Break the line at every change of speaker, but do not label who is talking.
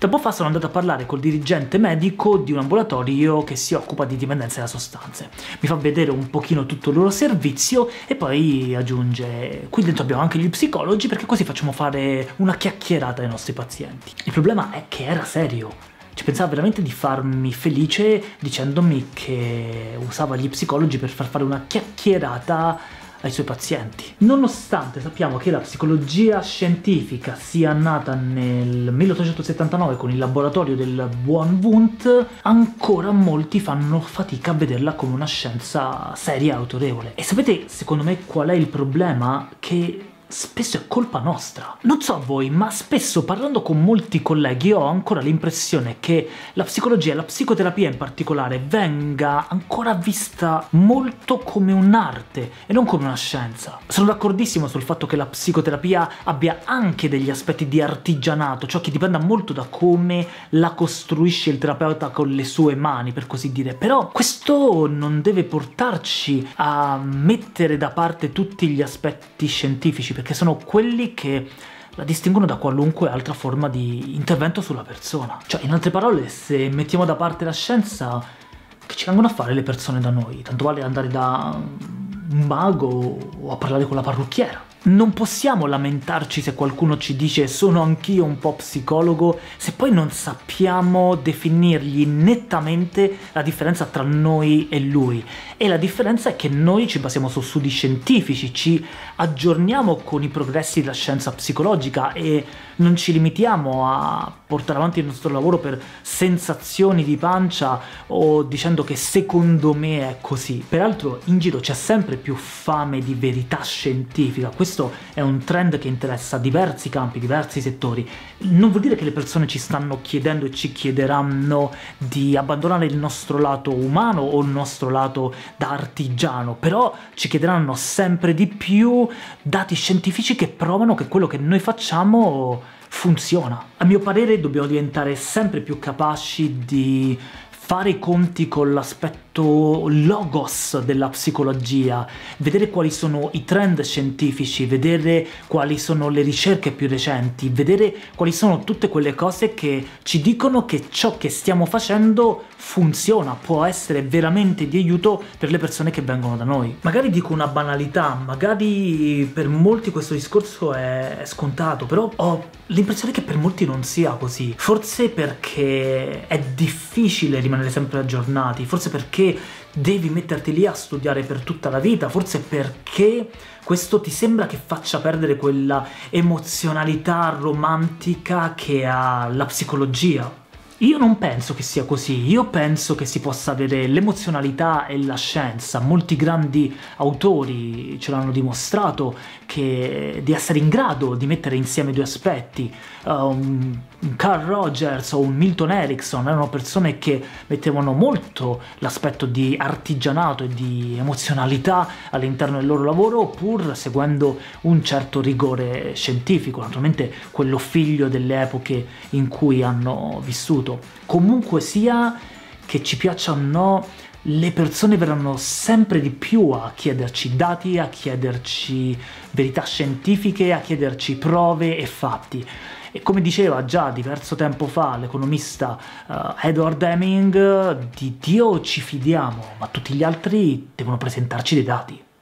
Tempo fa sono andato a parlare col dirigente medico di un ambulatorio che si occupa di dipendenze da sostanze. Mi fa vedere un pochino tutto il loro servizio e poi aggiunge: qui dentro abbiamo anche gli psicologi, perché così facciamo fare una chiacchierata ai nostri pazienti. Il problema è che era serio. Ci pensava veramente di farmi felice dicendomi che usava gli psicologi per far fare una chiacchierata ai suoi pazienti. Nonostante sappiamo che la psicologia scientifica sia nata nel 1879 con il laboratorio del buon Wundt, ancora molti fanno fatica a vederla come una scienza seria e autorevole. E sapete secondo me qual è il problema? Che spesso è colpa nostra. Non so a voi, ma spesso parlando con molti colleghi ho ancora l'impressione che la psicologia e la psicoterapia in particolare venga ancora vista molto come un'arte e non come una scienza. Sono d'accordissimo sul fatto che la psicoterapia abbia anche degli aspetti di artigianato, ciò che dipenda molto da come la costruisce il terapeuta con le sue mani, per così dire, però questo non deve portarci a mettere da parte tutti gli aspetti scientifici, perché sono quelli che la distinguono da qualunque altra forma di intervento sulla persona. Cioè, in altre parole, se mettiamo da parte la scienza, che ci vengono a fare le persone da noi? Tanto vale andare da un mago o a parlare con la parrucchiera. Non possiamo lamentarci se qualcuno ci dice sono anch'io un po' psicologo, se poi non sappiamo definirgli nettamente la differenza tra noi e lui. E la differenza è che noi ci basiamo su studi scientifici, ci aggiorniamo con i progressi della scienza psicologica e non ci limitiamo a portare avanti il nostro lavoro per sensazioni di pancia o dicendo che secondo me è così. Peraltro in giro c'è sempre più fame di verità scientifica. Questo è un trend che interessa diversi campi, diversi settori. Non vuol dire che le persone ci stanno chiedendo e ci chiederanno di abbandonare il nostro lato umano o il nostro lato da artigiano, però ci chiederanno sempre di più dati scientifici che provano che quello che noi facciamo funziona. A mio parere dobbiamo diventare sempre più capaci di fare i conti con l'aspetto logos della psicologia, vedere quali sono i trend scientifici, vedere quali sono le ricerche più recenti, vedere quali sono tutte quelle cose che ci dicono che ciò che stiamo facendo funziona, può essere veramente di aiuto per le persone che vengono da noi. Magari dico una banalità, magari per molti questo discorso è scontato, però ho l'impressione che per molti non sia così. Forse perché è difficile rimanere sempre aggiornati, forse perché devi metterti lì a studiare per tutta la vita, forse perché questo ti sembra che faccia perdere quella emozionalità romantica che ha la psicologia. Io non penso che sia così, io penso che si possa avere l'emozionalità e la scienza. Molti grandi autori ce l'hanno dimostrato di essere in grado di mettere insieme due aspetti. Un Carl Rogers o un Milton Erickson erano persone che mettevano molto l'aspetto di artigianato e di emozionalità all'interno del loro lavoro, pur seguendo un certo rigore scientifico, naturalmente quello figlio delle epoche in cui hanno vissuto. Comunque sia, che ci piaccia o no, le persone verranno sempre di più a chiederci dati, a chiederci verità scientifiche, a chiederci prove e fatti. E come diceva già diverso tempo fa l'economista Edward Deming, di Dio ci fidiamo, ma tutti gli altri devono presentarci dei dati.